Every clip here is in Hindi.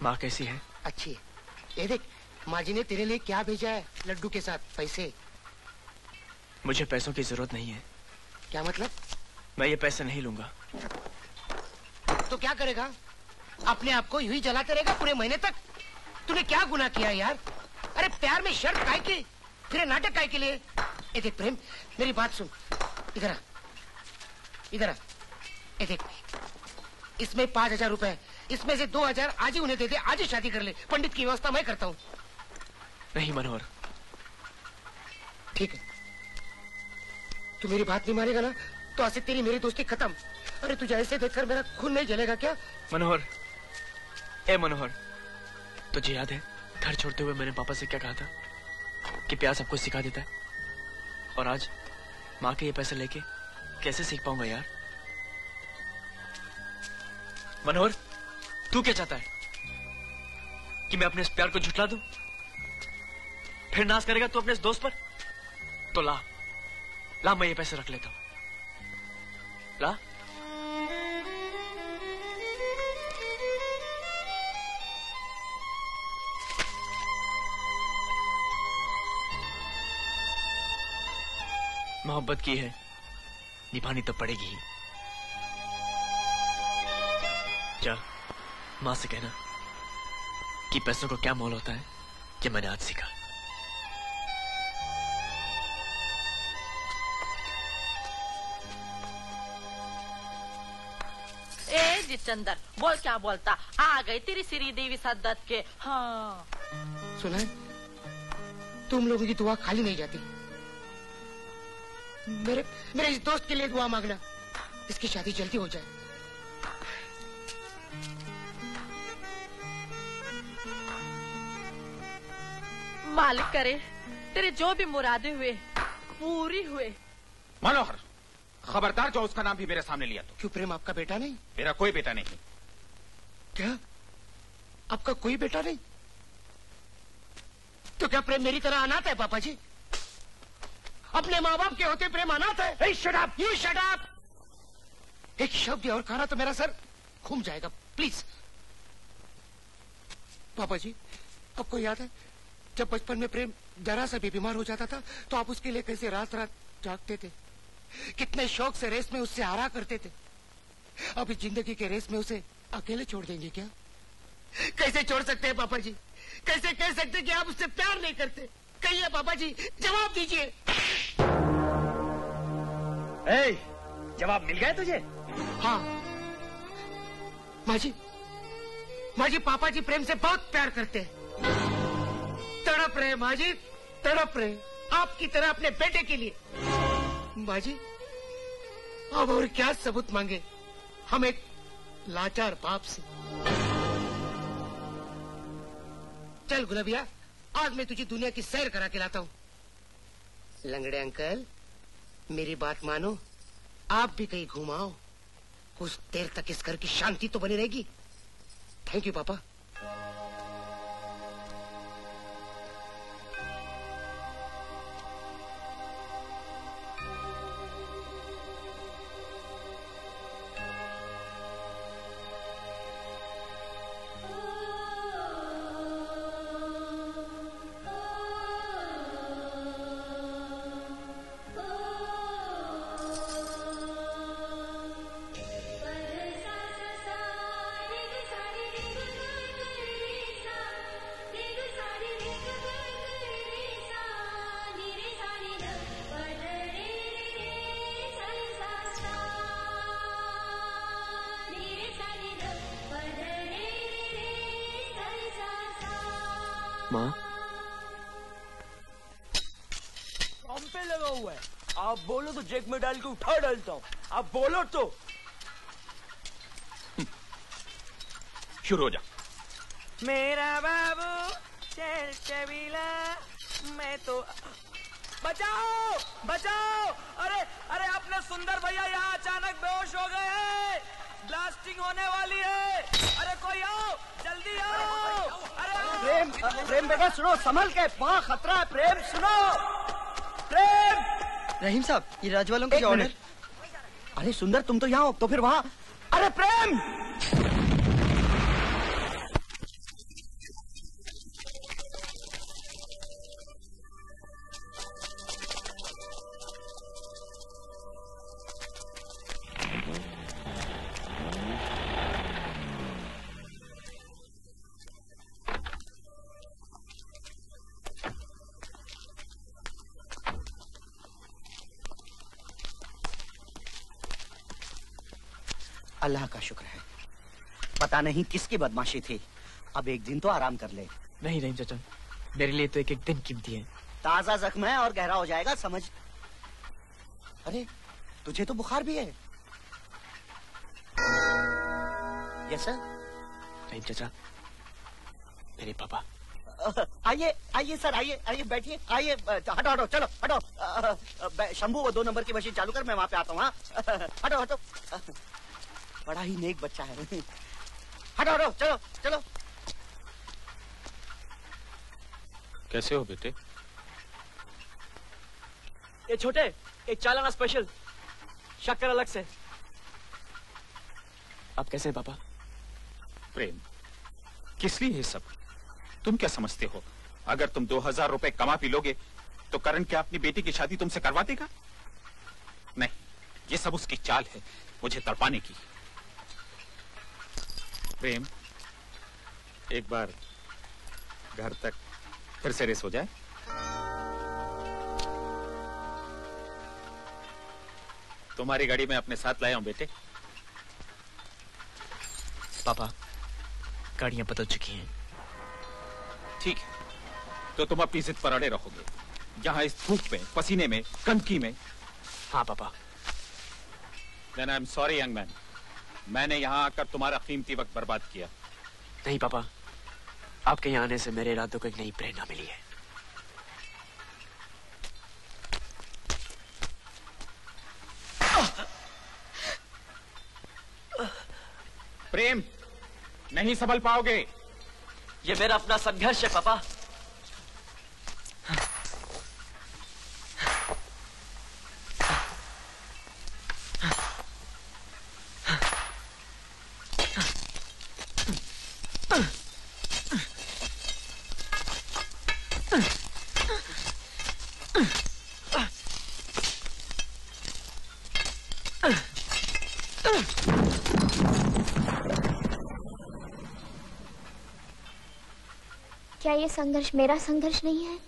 माँ कैसी है? अच्छी है। ये देख, माँ जी ने तेरे लिए क्या भेजा है, लड्डू के साथ पैसे। मुझे पैसों की जरूरत नहीं है। क्या मतलब? मैं ये पैसे नहीं लूंगा। तो क्या करेगा? अपने आप को यूं ही जलाते रहेगा पूरे महीने तक? तूने क्या गुनाह किया यार? अरे प्यार में शर्त काहे की, फिर नाटक काहे के लिए? ये देख प्रेम, मेरी बात सुन। इधर आ, इधर आ। ये देख, इसमें 5,000 रुपए, इसमें से 2,000 आज ही उन्हें दे दे, आज ही शादी कर ले। पंडित की व्यवस्था मैं करता हूँ। नहीं मनोहर। ठीक है, तू मेरी बात नहीं मानेगा ना, तो आज से तेरी मेरी दोस्ती खत्म। अरे तुझे ऐसे देखकर मेरा खून नहीं जलेगा क्या? मनोहर, ए मनोहर, तुझे याद है घर छोड़ते हुए मैंने पापा से क्या कहा था कि प्यार सबको सिखा देता है? और आज माँ के ये पैसे लेके कैसे सीख पाऊंगा यार? मनोहर, तू क्या चाहता है कि मैं अपने इस प्यार को झुठला दूं? फिर नाज करेगा तू अपने इस दोस्त पर? तो ला ला, मैं ये पैसे रख लेता हूं। ला। मोहब्बत की है, निभानी तो पड़ेगी ही। जा, मां से कहना कि पैसों को क्या मोल होता है, ये मैंने आज सीखा। ए जितेंद्र, बोल क्या बोलता? आ गई तेरी श्री देवी सद्दत के। हाँ सुना है, तुम लोगों की दुआ खाली नहीं जाती। मेरे इस दोस्त के लिए दुआ मांगना, इसकी शादी जल्दी हो जाए। मालिक करे तेरे जो भी मुरादे हुए पूरी हुए। मनोहर, खबरदार जो उसका नाम भी मेरे सामने लिया तो। क्यों प्रेम आपका बेटा नहीं? मेरा कोई बेटा नहीं। क्या? आपका कोई बेटा नहीं? तो क्या प्रेम मेरी तरह अनाथ है पापा जी? अपने माँ बाप के होते प्रेम अनाथ है? Hey, shut up! You shut up! एक शब्द और कहा तो मेरा सर घूम जाएगा। प्लीज पापा जी, आपको याद है जब बचपन में प्रेम जरा सा भी बीमार हो जाता था तो आप उसके लिए कैसे रात रात जागते थे, कितने शौक से रेस में उससे हारा करते थे। अब इस जिंदगी के रेस में उसे अकेले छोड़ देंगे क्या? कैसे छोड़ सकते हैं पापा जी? कैसे कह सकते कि आप उससे प्यार नहीं करते? कहिए पापा जी, जवाब दीजिए। जवाब मिल गया तुझे? हाँ माँ जी, पापा जी प्रेम से बहुत प्यार करते हैं। तड़प रहे माँ जी, तड़प रहे आपकी तरह अपने बेटे के लिए। माँ जी अब और क्या सबूत मांगे हम एक लाचार बाप से। चल गुलाबिया, आज मैं तुझे दुनिया की सैर करा के लाता हूँ। लंगड़े अंकल, मेरी बात मानो, आप भी कहीं घुमाओ, कुछ देर तक इस घर की शांति तो बनी रहेगी। थैंक यू पापा। माँ, पे लगा हुआ है। आप बोलो तो जेक में डाल के उठा डालता हूँ। आप बोलो तो। शुरू हो जा। मेरा बाबू चल चबीला, मैं तो बचाओ बचाओ। अरे अरे अपने सुंदर भैया यहाँ अचानक बेहोश हो गए हैं, ब्लास्टिंग होने वाली है। अरे कोई आओ, जल्दी आओ। अरे प्रेम, प्रेम बेटा सुनो, संभल के, वहाँ खतरा है। प्रेम सुनो, प्रेम। रहीम साहब, ये राज वालों के ऑर्डर। अरे सुंदर, तुम तो यहाँ हो, तो फिर वहाँ। अरे प्रेम, अल्लाह का शुक्र है, पता नहीं किसकी बदमाशी थी। अब एक दिन तो आराम कर ले। नहीं रहीम चाचा, मेरे लिए तो एक एक दिन कीमती है। ताजा जख्म है और गहरा हो जाएगा, समझ। अरे तुझे तो बुखार भी है। Yes sir. रहीम चाचा, मेरे पापा। आइए आइए सर, आइए आइए, बैठिए, आइए। हटो हटो, चलो हटो। शंभू वो 2 नंबर की मशीन चालू कर, मैं वहां पे आता हूँ। हाँ हटो हटो, बड़ा ही नेक बच्चा है। हटो हटो, चलो चलो। कैसे हो बेटे? ये छोटे, एक चालाना स्पेशल, शक्कर अलग से। आप कैसे हैं पापा? प्रेम, किस लिए ये सब? तुम क्या समझते हो, अगर तुम 2000 रुपए कमा भी लोगे तो करण क्या अपनी बेटी की शादी तुमसे करवा देगा? नहीं, ये सब उसकी चाल है, मुझे तड़पाने की। प्रेम, एक बार घर तक फिर से रेस हो जाए। तुम्हारी गाड़ी में अपने साथ लाया हूं बेटे। पापा, गाड़ियां बदल चुकी हैं। ठीक है, तो तुम अपनी जिद पर अड़े रहोगे, यहाँ इस धूप में, पसीने में, गंदगी में। हाँ पापा। Then I'm sorry young man, मैंने यहाँ आकर तुम्हारा कीमती वक्त बर्बाद किया। नहीं पापा, आपके यहाँ आने से मेरे इरादों को एक नई प्रेरणा मिली है। प्रेम, नहीं संभल पाओगे। ये मेरा अपना संघर्ष है पापा। क्या ये संघर्ष मेरा संघर्ष नहीं है?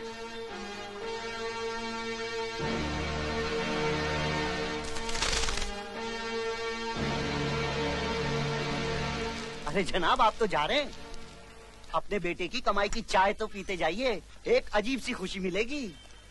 अरे जनाब, आप तो जा रहे हैं, अपने बेटे की कमाई की चाय तो पीते जाइए, एक अजीब सी खुशी मिलेगी।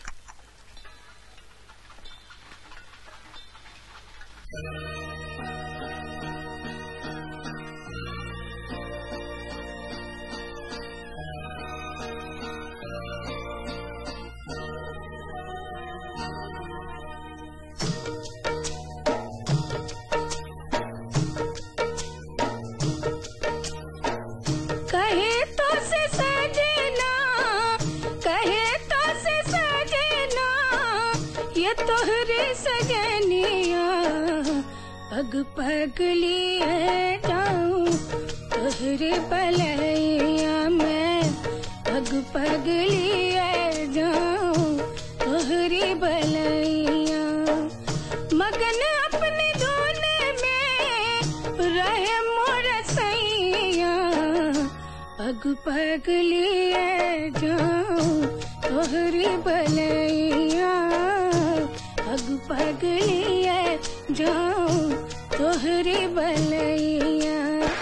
पग पग लिए जाऊं तोहरे बलैया में, पग पग लिए जाऊं तोहरे बलैया। मगन अपने धोने में रहे मोर सैया, पग पग लिए जाऊं तोहरे बलैया, पग पग लिए जाऊं तोहरे बलैया।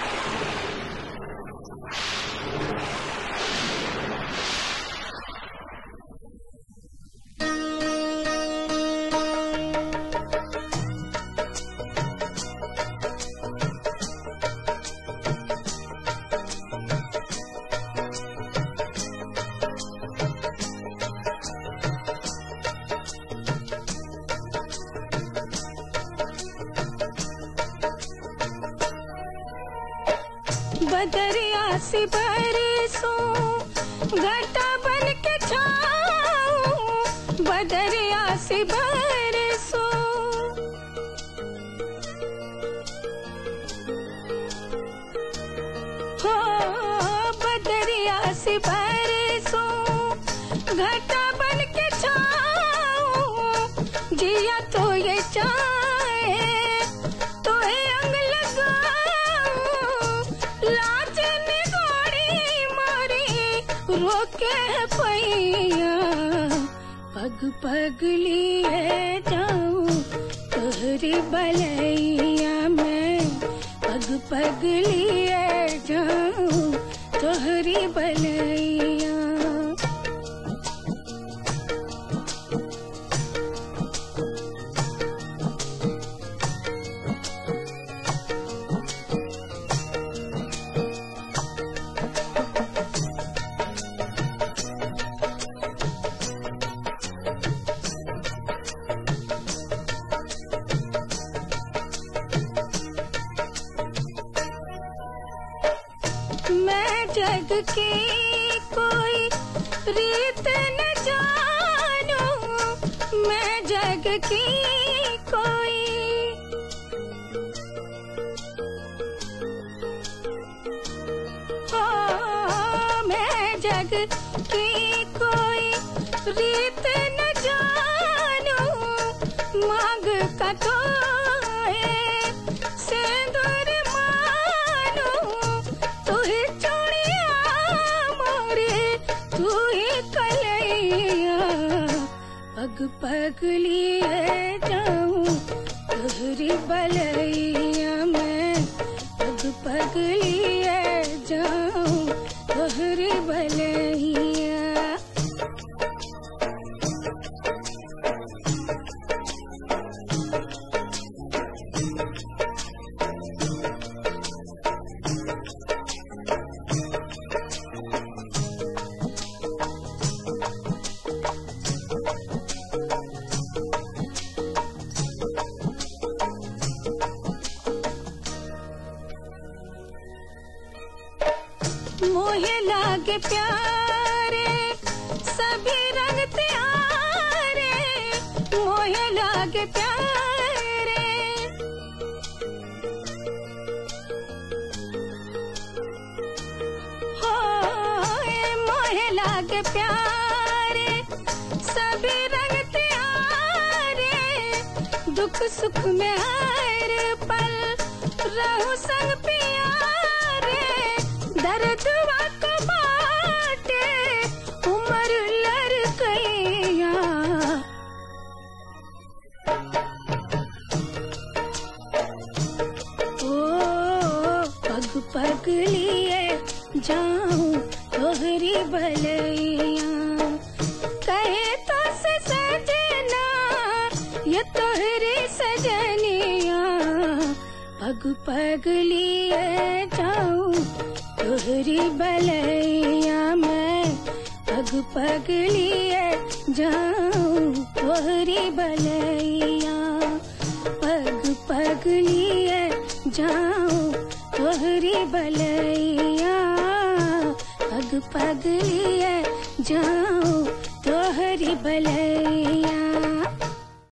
बदरिया से बरसों घटा बन के छाऊं, बदरिया से बरसों हो, बदरिया से बरसों घटा बन के छाऊं, जिया तो ये चाहे तो ये अंग लाज निगोड़ी मारी रोके पैया, पग पग लिए जाऊं तोहरी बलैया में, जग की कोई रीत न जानू, मैं जग की कोई मैं जग की कोई रीत न जानू, मांग का तो सिंदूर मानू, तू ही चूड़िया मोरे, तू ही कलैया, पग पग लिए जाऊं तोहरी बलैया, मैं पग पग लिए जाऊं तोहरी बलैया। मोहे लागे प्यारे सभी रंग प्यारे, मोहे लागे प्यारे, हो मोहे लागे प्यारे सभी रंग प्यारे, दुख सुख में हर पल रहूं संग प्यारे, दर्द को बाटे उम्र लड़कैया, ओ पग पग लिए जाऊं तोहरी बलैया, कहे तो से सजना ये तोहरी सजनिया, पग पग लिए जाऊं तोहरी बलैया, मैं पग पग लिए जाऊं तोहरी बलैया, पग पग लिए जाऊं तोहरी बलैया, पग पग लिए जाऊं तोहरी बलैया।